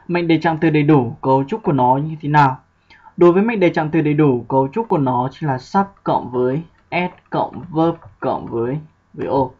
Mệnh đề trạng từ đầy đủ, cấu trúc của nó như thế nào? Đối với mệnh đề trạng từ đầy đủ, cấu trúc của nó chính là sub cộng với s cộng verb cộng với o.